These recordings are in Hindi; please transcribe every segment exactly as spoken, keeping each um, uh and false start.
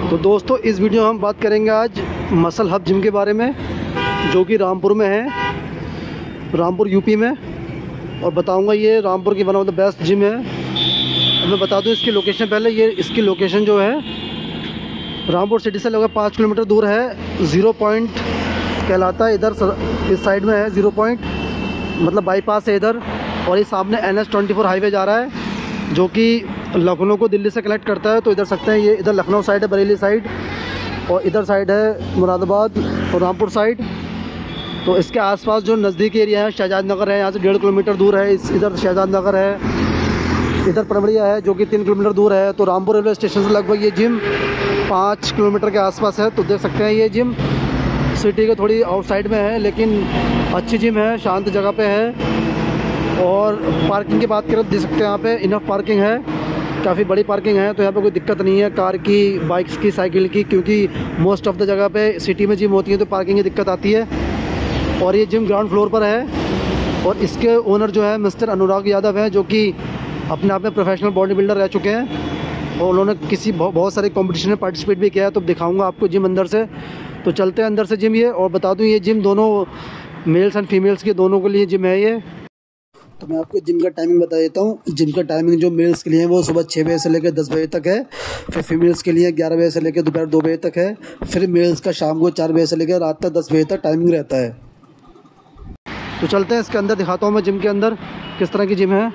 तो दोस्तों इस वीडियो में हम बात करेंगे आज मसल हब जिम के बारे में, जो कि रामपुर में है, रामपुर यूपी में। और बताऊंगा ये रामपुर की one of the best gym है। मैं बता दूं इसकी लोकेशन पहले। ये इसकी लोकेशन जो है रामपुर सिटी से लगभग पाँच किलोमीटर दूर है। ज़ीरो पॉइंट कहलाता है, इधर इस साइड में है ज़ीरो पॉइंट, मतलब बाईपास है इधर। और ये सामने N H twenty four highway जा रहा है, जो कि लखनऊ को दिल्ली से कनेक्ट करता है। तो इधर सकते हैं, ये इधर लखनऊ साइड है, बरेली साइड, और इधर साइड है मुरादाबाद और रामपुर साइड। तो इसके आसपास जो नज़दीकी एरिया है, शहजाद नगर है, यहाँ से डेढ़ किलोमीटर दूर है। इस इधर शहजाद नगर है, इधर परमड़िया है जो कि तीन किलोमीटर दूर है। तो रामपुर रेलवे स्टेशन से लगभग ये जिम पाँच किलोमीटर के आसपास है। तो देख सकते हैं ये जिम सिटी के थोड़ी आउटसाइड में है, लेकिन अच्छी जिम है, शांत जगह पे है। और पार्किंग की बात करें तो देख सकते हैं यहाँ पे इनफ पार्किंग है, काफ़ी बड़ी पार्किंग है। तो यहाँ पे कोई दिक्कत नहीं है कार की, बाइक्स की, साइकिल की, क्योंकि मोस्ट ऑफ द जगह पे सिटी में जिम होती है तो पार्किंग की दिक्कत आती है। और ये जिम ग्राउंड फ्लोर पर है। और इसके ओनर जो है मिस्टर अनुराग यादव हैं, जो कि अपने आप में प्रोफेशनल बॉडी बिल्डर रह चुके हैं। और उन्होंने किसी बहुत सारे कॉम्पिटिशन में पार्टिसिपेट भी किया है। तो दिखाऊँगा आपको जिम अंदर से। तो चलते हैं अंदर से जिम ये। और बता दूँ ये जिम दोनों मेल्स एंड फीमेल्स के दोनों के लिए जिम है ये। तो मैं आपको जिम का टाइमिंग बता देता हूँ। जिम का टाइमिंग जो मेल्स के लिए है वो सुबह छः बजे से लेकर दस बजे तक है। फिर फीमेल्स के लिए ग्यारह बजे से लेकर दोपहर दो बजे तक है। फिर मेल्स का शाम को चार बजे से लेकर रात तक दस बजे तक टाइमिंग रहता है। तो चलते हैं इसके अंदर, दिखाता हूँ मैं जिम के अंदर किस तरह की जिम है।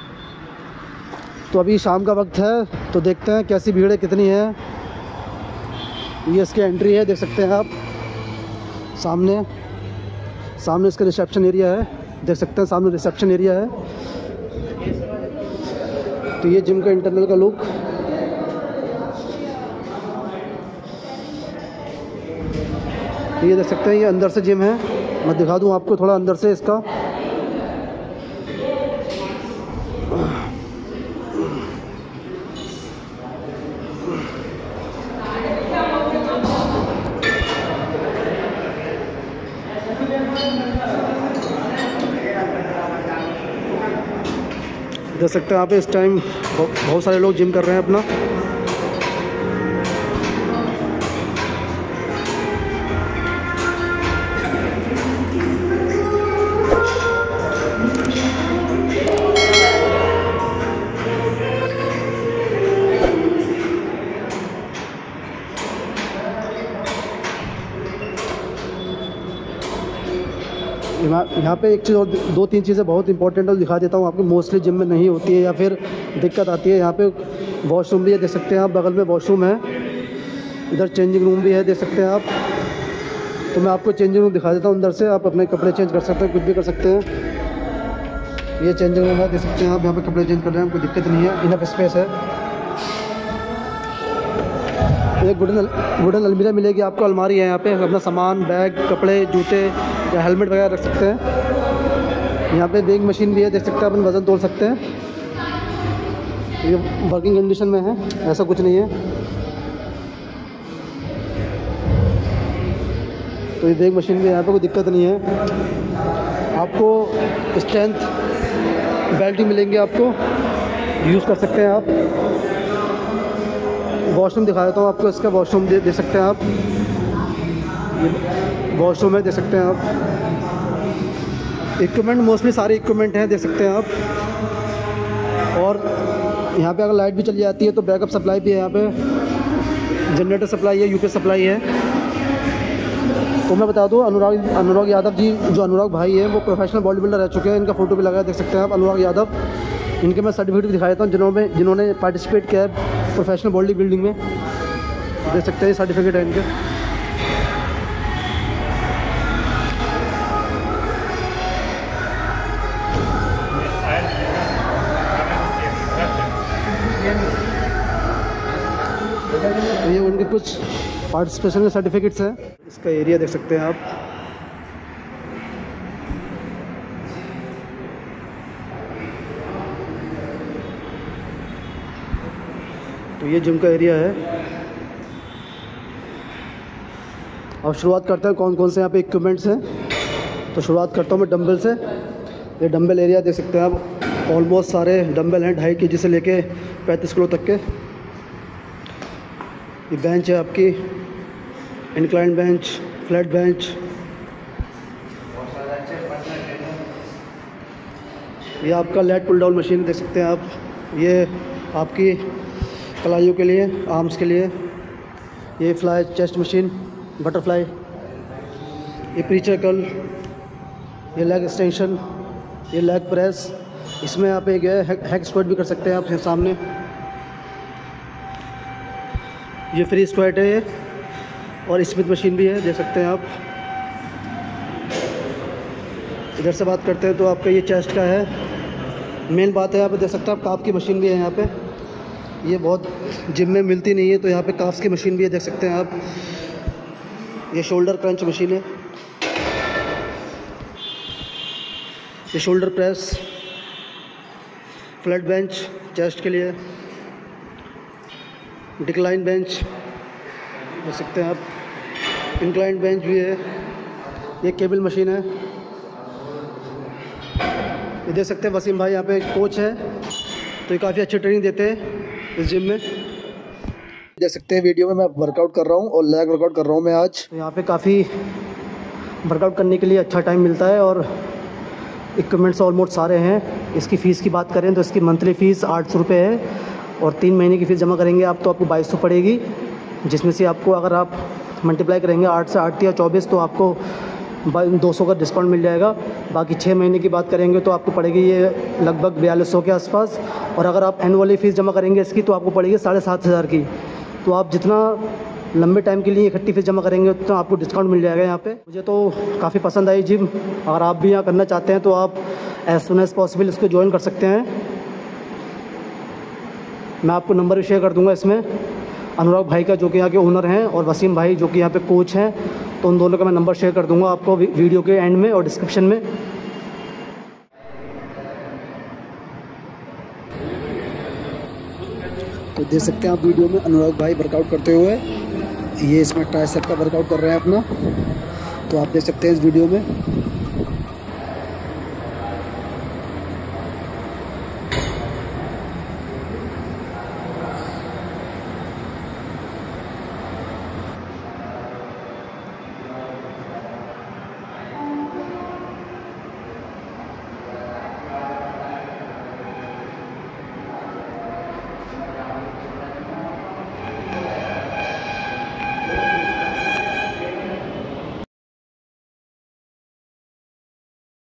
तो अभी शाम का वक्त है, तो देखते हैं कैसी भीड़ है, कितनी है। ये इसकी एंट्री है, देख सकते हैं आप सामने। सामने इसका रिसेप्शन एरिया है, देख सकते हैं सामने रिसेप्शन एरिया है। तो ये जिम का इंटरनल का लुक। तो ये देख सकते हैं ये अंदर से जिम है। मैं दिखा दूं आपको थोड़ा अंदर से इसका। देख सकते हैं आप इस टाइम बहुत सारे लोग जिम कर रहे हैं अपना। यहाँ पे एक चीज़ और, दो तीन चीज़ें बहुत इंपॉर्टेंट है, दिखा देता हूँ आपको। मोस्टली जिम में नहीं होती है या फिर दिक्कत आती है। यहाँ पे वॉशरूम भी है, देख सकते हैं आप, बगल में वॉशरूम है। इधर चेंजिंग रूम भी है, देख सकते हैं आप। तो मैं आपको चेंजिंग रूम दिखा देता हूँ अंदर से। आप अपने कपड़े चेंज कर सकते हैं, कुछ भी कर सकते हैं। ये चेंजिंग रूम है, देख सकते हैं आप, यहाँ पर कपड़े चेंज कर रहे हैं, कोई दिक्कत नहीं है, इनफ स्पेस है। एक वुडन वुडन अलमीरा मिलेगी आपको, अलमारी है यहाँ पे, अपना सामान, बैग, कपड़े, जूते या हेलमेट वगैरह रख सकते हैं। यहाँ पे वेइंग मशीन भी है, देख सकते हैं, अपन वज़न तोल सकते हैं। ये वर्किंग कंडीशन में है, ऐसा कुछ नहीं है। तो ये वेइंग मशीन भी यहाँ पे, कोई दिक्कत नहीं है। आपको स्ट्रेंथ बेल्ट भी मिलेंगे, आपको यूज़ कर सकते हैं आप। वॉशरूम दिखा देता हूँ आपको, इसका वॉशरूम दे, दे सकते हैं आप। ये वॉशरूम है, देख सकते हैं आप। इक्विपमेंट मोस्टली सारे इक्विपमेंट हैं, देख सकते हैं आप। और यहाँ पे अगर लाइट भी चली जाती है तो बैकअप सप्लाई भी है यहाँ पे, जनरेटर सप्लाई है, यूपीएस सप्लाई है। तो मैं बता दूँ, अनुराग अनुराग यादव जी, जो अनुराग भाई हैं, वो प्रोफेशनल बॉडी बिल्डर रह चुके हैं। इनका फ़ोटो भी लगाया, देख सकते हैं आप, अनुराग यादव। इनके मैं सर्टिफिकेट भी दिखा देता हूँ, जिन्होंने जिन्होंने पार्टिसिपेट किया है प्रोफेशनल बॉडी बिल्डिंग में, देख सकते हैं सर्टिफिकेट है इनके। तो ये उनके कुछ पार्टिसिपेशन के सर्टिफिकेट्स हैं। इसका एरिया देख सकते हैं आप। तो ये जिम का एरिया है। अब शुरुआत करते हैं कौन कौन से यहाँ पे इक्विपमेंट्स हैं। तो शुरुआत करता हूँ मैं डंबल से। ये डंबल एरिया देख सकते हैं आप, ऑलमोस्ट सारे डंबल हैं, ढाई के जी से लेके पैंतीस किलो तक के। ये बेंच है आपकी, इंक्लाइन बेंच, फ्लैट बेंच। ये आपका लेट पुल डाउन मशीन देख सकते हैं आप। ये आपकी कलाइयों के लिए, आर्म्स के लिए। ये फ्लाई चेस्ट मशीन, बटरफ्लाई। ये प्री सर्कल, ये लेग एक्सटेंशन, ये लेग प्रेस। इसमें आप एक हैक स्क्वाट भी कर सकते हैं आप सामने। ये फ्री स्क्वाट है ये, और स्मिथ मशीन भी है, देख सकते हैं आप। इधर से बात करते हैं तो आपका ये चेस्ट का है। मेन बात है यहाँ पे देख सकते हैं आप, काफ की मशीन भी है यहाँ पे। ये बहुत जिम में मिलती नहीं है, तो यहाँ पे काफ्स की मशीन भी है, देख सकते हैं आप। ये शोल्डर क्रंच मशीन है, ये shoulder press, flat bench chest के लिए, डिक्लाइन बेंच देख सकते हैं आप, इंक्लाइन बेंच भी है। ये केबल मशीन है। ये देख सकते हैं वसीम भाई यहाँ पे कोच है, तो ये काफ़ी अच्छी ट्रेनिंग देते हैं इस जिम में। देख सकते हैं वीडियो में मैं वर्कआउट कर रहा हूँ और लेग वर्कआउट कर रहा हूँ मैं आज। तो यहाँ पे काफ़ी वर्कआउट करने के लिए अच्छा टाइम मिलता है और इक्विपमेंट्स ऑलमोस्ट सारे हैं। इसकी फ़ीस की बात करें तो इसकी मंथली फ़ीस आठ सौ रुपये है, और तीन महीने की फ़ीस जमा करेंगे आप तो आपको बाईस सौ पड़ेगी, जिसमें से आपको अगर आप मल्टीप्लाई करेंगे आठ से आठ या चौबीस तो आपको दो सौ का डिस्काउंट मिल जाएगा। बाकी छः महीने की बात करेंगे तो आपको पड़ेगी ये लगभग बयालीस सौ के आसपास, और अगर आप एनुअली फ़ीस जमा करेंगे इसकी तो आपको पड़ेगी साढ़े सात हज़ार की। तो आप जितना लंबे टाइम के लिए इकट्ठी फ़ीस जमा करेंगे उतना आपको डिस्काउंट मिल जाएगा यहाँ पे। मुझे तो काफ़ी पसंद आई जिम। अगर आप भी यहाँ करना चाहते हैं तो आप एज सुन एज़ पॉसिबल इसको ज्वाइन कर सकते हैं। मैं आपको नंबर भी शेयर कर दूँगा इसमें, अनुराग भाई का जो कि यहाँ के ओनर हैं, और वसीम भाई जो कि यहाँ पे कोच हैं, तो उन दोनों का मैं नंबर शेयर कर दूंगा आपको वीडियो के एंड में और डिस्क्रिप्शन में। तो देख सकते हैं आप वीडियो में अनुराग भाई वर्कआउट करते हुए, ये इसमें ट्राइसेप का वर्कआउट कर रहे हैं अपना, तो आप देख सकते हैं इस वीडियो में।